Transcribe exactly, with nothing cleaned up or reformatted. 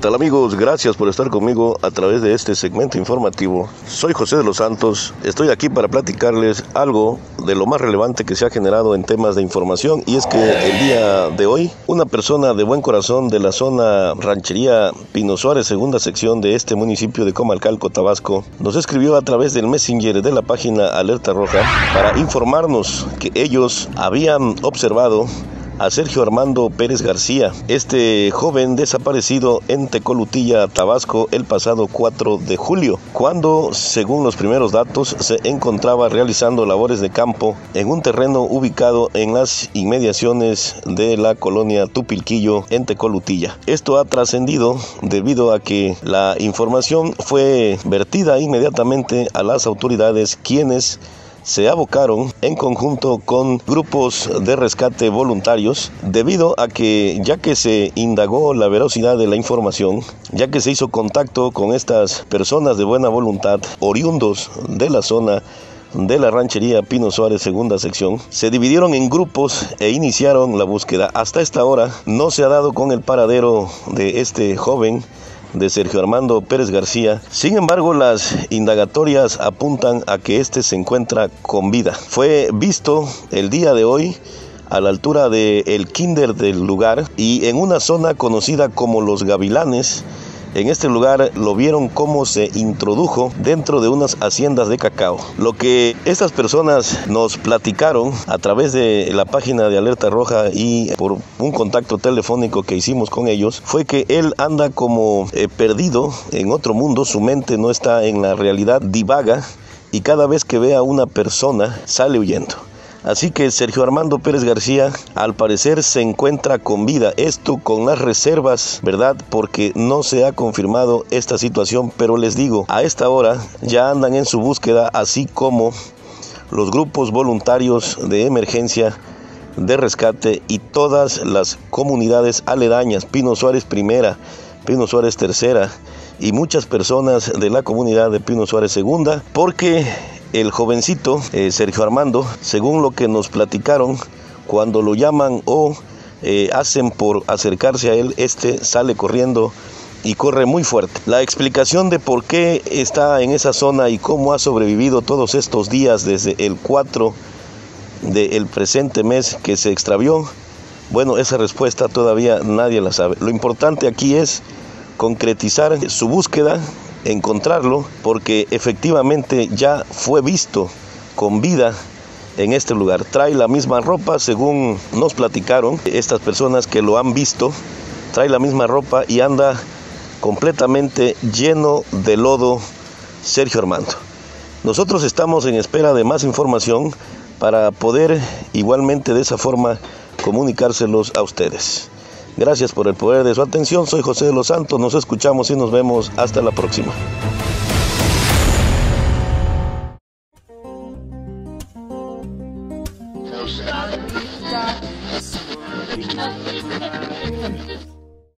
tal amigos? Gracias por estar conmigo a través de este segmento informativo. Soy José de los Santos, estoy aquí para platicarles algo de lo más relevante que se ha generado en temas de información, y es que el día de hoy una persona de buen corazón de la zona Ranchería Pino Suárez, segunda sección de este municipio de Comalcalco, Tabasco, nos escribió a través del Messenger de la página Alerta Roja para informarnos que ellos habían observado a Sergio Armando Pérez García, este joven desaparecido en Tecolutilla, Tabasco, el pasado cuatro de julio, cuando, según los primeros datos, se encontraba realizando labores de campo en un terreno ubicado en las inmediaciones de la colonia Tupilquillo, en Tecolutilla. Esto ha trascendido debido a que la información fue vertida inmediatamente a las autoridades, quienes se abocaron en conjunto con grupos de rescate voluntarios, debido a que, ya que se indagó la veracidad de la información, ya que se hizo contacto con estas personas de buena voluntad, oriundos de la zona de la Ranchería Pino Suárez, segunda sección, se dividieron en grupos e iniciaron la búsqueda. Hasta esta hora no se ha dado con el paradero de este joven, de Sergio Armando Pérez García. Sin embargo, las indagatorias apuntan a que este se encuentra con vida. Fue visto el día de hoy a la altura del kinder del lugar y en una zona conocida como Los Gavilanes. En este lugar lo vieron cómo se introdujo dentro de unas haciendas de cacao. Lo que estas personas nos platicaron a través de la página de Alerta Roja y por un contacto telefónico que hicimos con ellos, fue que él anda como eh, perdido en otro mundo, su mente no está en la realidad, divaga, y cada vez que ve a una persona sale huyendo. Así que Sergio Armando Pérez García, al parecer, se encuentra con vida. Esto con las reservas, ¿verdad? Porque no se ha confirmado esta situación, pero les digo, a esta hora ya andan en su búsqueda, así como los grupos voluntarios de emergencia, de rescate y todas las comunidades aledañas, Pino Suárez Primera, Pino Suárez Tercera y muchas personas de la comunidad de Pino Suárez Segunda, porque el jovencito, eh, Sergio Armando, según lo que nos platicaron, cuando lo llaman o eh, hacen por acercarse a él, este sale corriendo y corre muy fuerte. La explicación de por qué está en esa zona y cómo ha sobrevivido todos estos días desde el cuatro del presente mes que se extravió, bueno, esa respuesta todavía nadie la sabe. Lo importante aquí es concretizar su búsqueda, encontrarlo, porque efectivamente ya fue visto con vida en este lugar. Trae la misma ropa, según nos platicaron estas personas que lo han visto, trae la misma ropa y anda completamente lleno de lodo Sergio Armando. Nosotros estamos en espera de más información para poder igualmente de esa forma comunicárselos a ustedes. Gracias por el poder de su atención. Soy José de los Santos. Nos escuchamos y nos vemos. Hasta la próxima.